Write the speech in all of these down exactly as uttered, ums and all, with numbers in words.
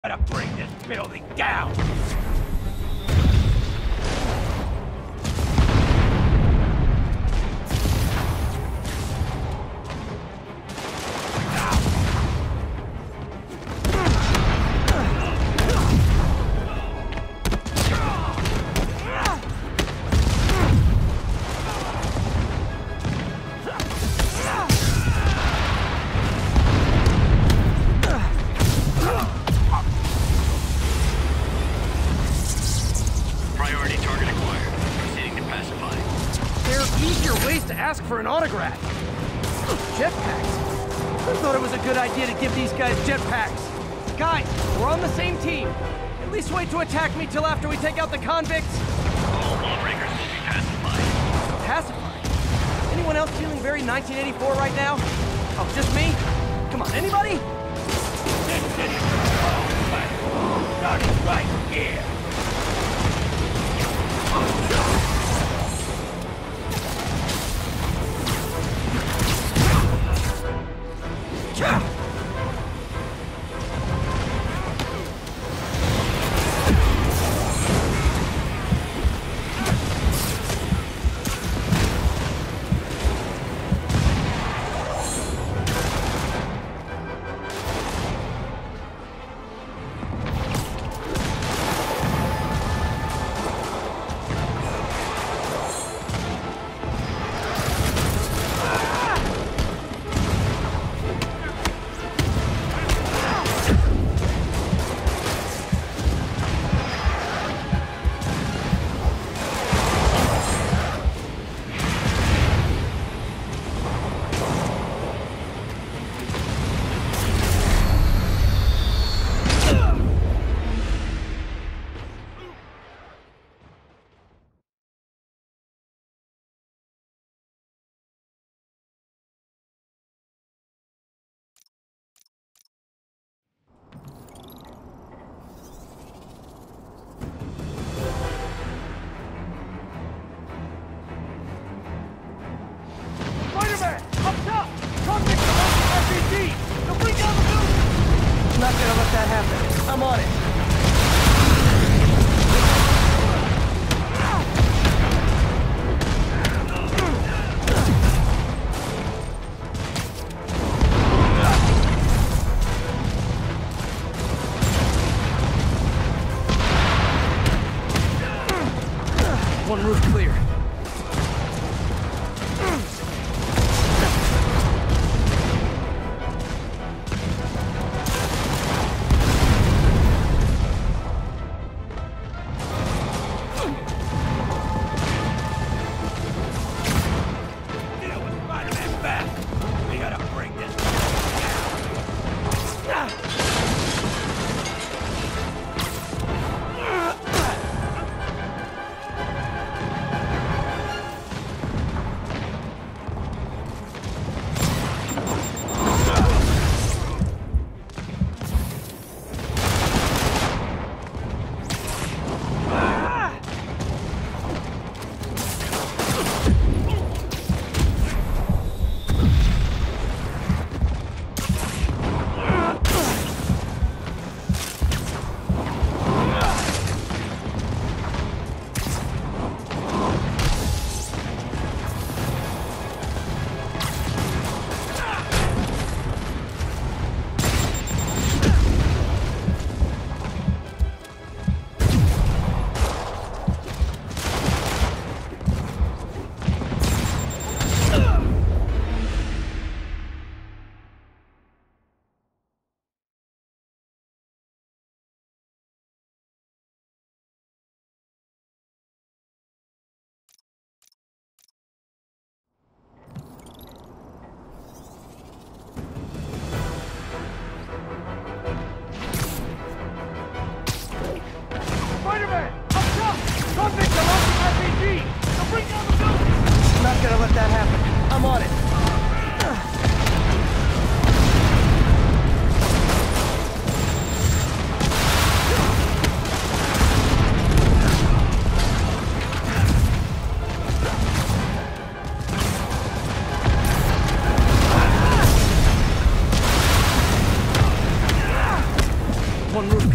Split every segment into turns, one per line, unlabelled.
Gotta bring this building down!
Ask for an autograph. Jetpacks? I thought it was a good idea to give these guys jetpacks. Guys, we're on the same team. At least wait to attack me till after we take out the convicts.
All lawbreakers will be pacified.
Pacified? Anyone else feeling very nineteen eighty-four right now? Oh, just me? Come on, anybody?
This city's starting right here!
Not gonna let that happen. I'm on it. One roof clear.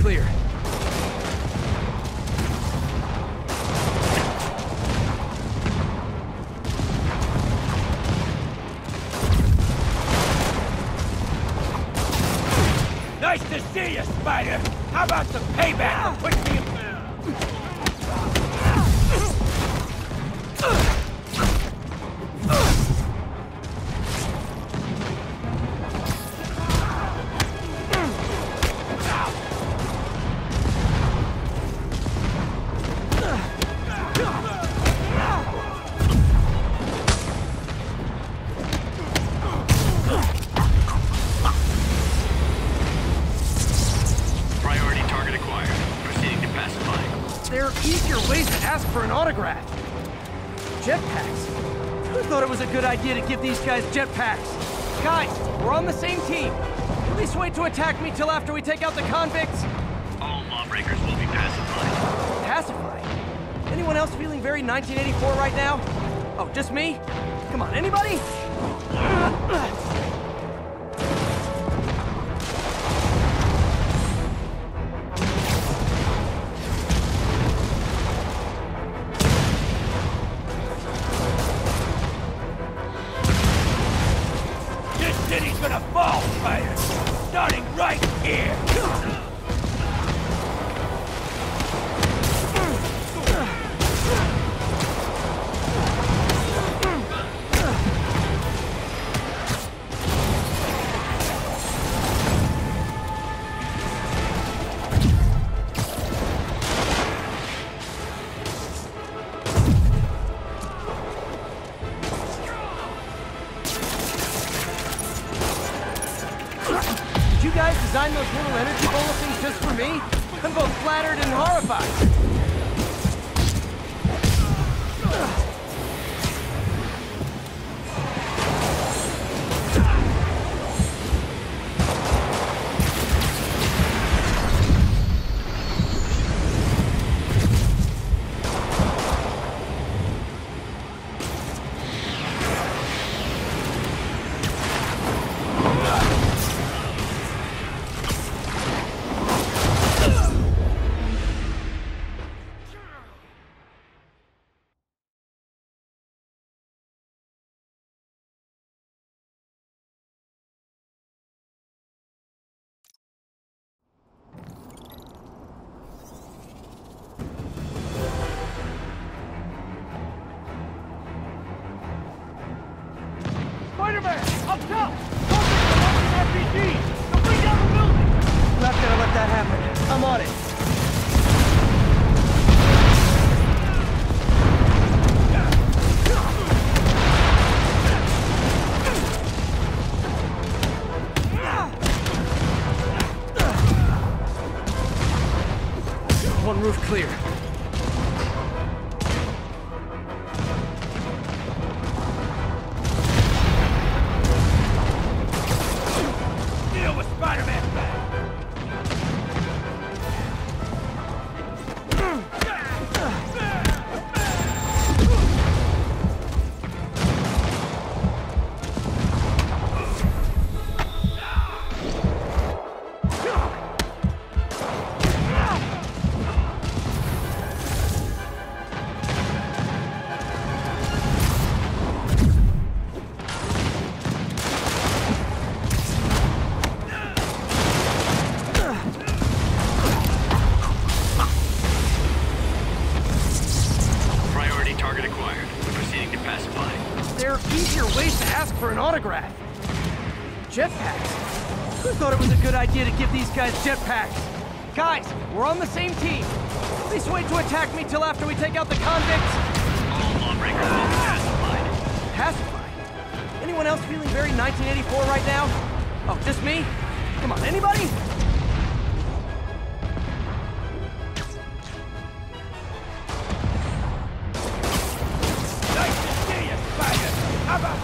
clear.
Nice to see you, Spider! How about some payback for pushing me?
There are easier ways to ask for an autograph. Jetpacks? Who thought it was a good idea to give these guys jetpacks? Guys, we're on the same team. At least wait to attack me till after we take out the convicts.
All lawbreakers will be pacified.
Pacified? Anyone else feeling very nineteen eighty-four right now? Oh, just me? Come on, anybody?
City's gonna fall, Spider! Starting right here!
Did you guys design those little energy bola things just for me? I'm both flattered and horrified.
Spider-Man! Up top! R P G! They'll bring down the building!
I'm not gonna let that happen. I'm on it. One roof clear.
Deal with Spider-Man's back!
There are easier ways to ask for an autograph. Jetpacks? Who thought it was a good idea to give these guys jetpacks? Guys, we're on the same team. At least wait to attack me till after we take out the convicts.
All lawbreakers will be pacified.
Pacified? Anyone else feeling very nineteen eighty-four right now? Oh, just me? Come on, anybody?
Nice to see you, Spider! How about...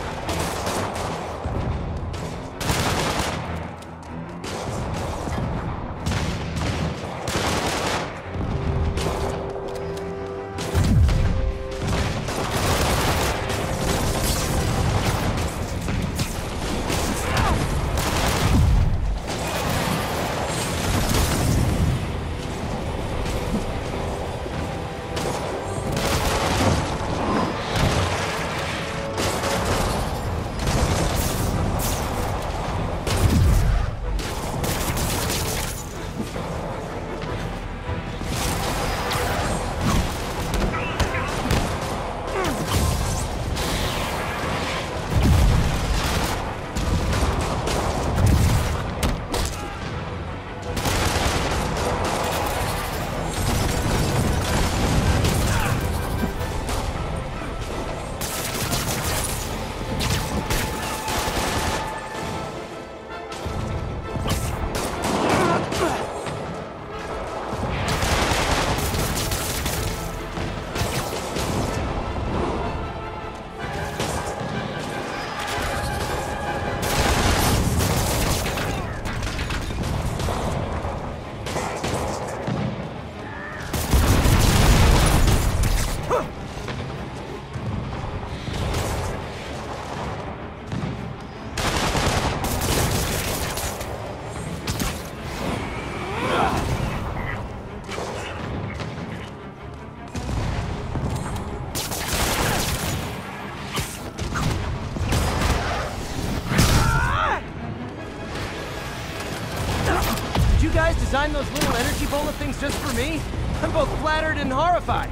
find those little energy bullet things just for me? I'm both flattered and horrified.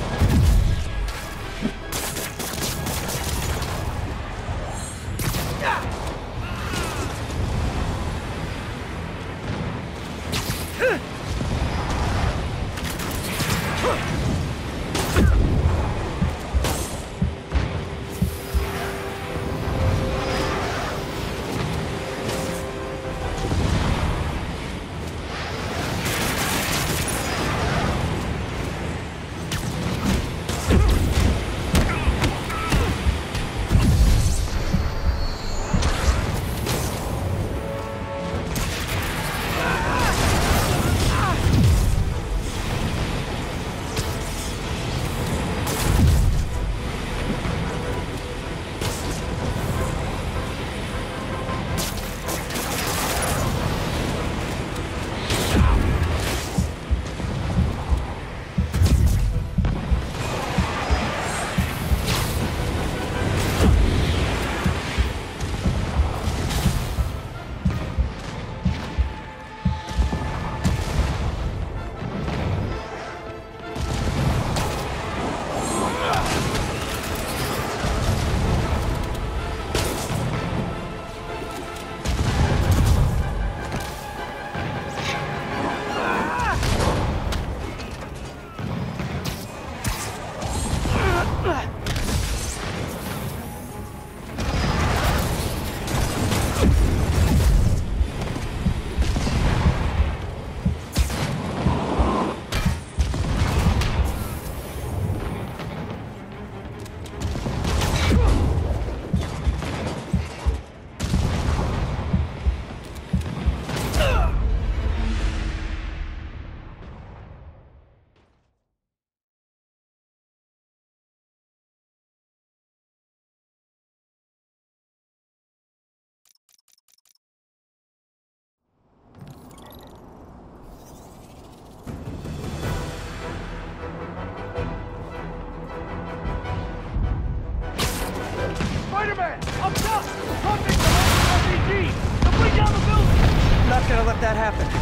Spider-Man! Up top! Convicts are on the R P G! They'll bring down the building!
Not gonna let that happen.